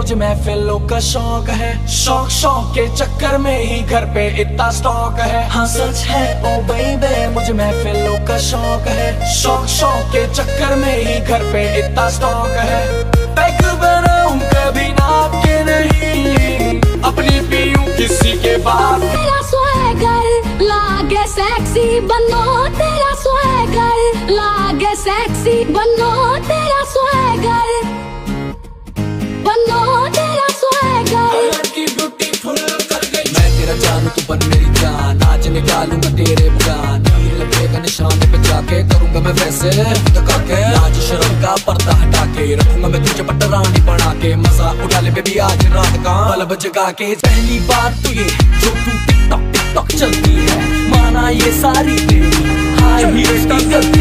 मुझे महफिलों का शौक है। शौक के चक्कर में ही घर पे इतना स्टॉक है। हाँ सच है ओ बेबी, मुझे महफिलों का शौक है। शौक के चक्कर में ही घर पे इतना स्टॉक है। पैक बनाऊं कभी नाप के नहीं, अपनी पीऊं किसी के बाप। तेरा स्वैगर लागे सेक्सी बनो, तेरा स्वैगर लागे सेक्सी बनो, तेरा स्वैगर बनो, तेरा स्वैगर की ब्यूटीफुल कर गई। मैं तेरा जानू तू बन मेरी जान, आज निकालूंगा तेरे बयान। लगेगा निशान पे जाके करूंगा मैं वैसे धक्का के, लाज शर्म का पर्दा हटा के रखूंगा मैं तुझे पटरानी बना के। मजा उठा ले बेबी आज रात का बल्ब जगा के। पहली बात तो ये जो तू टिकटॉक चलती है, माना ये सारी तेरी हाई हील्स की गलती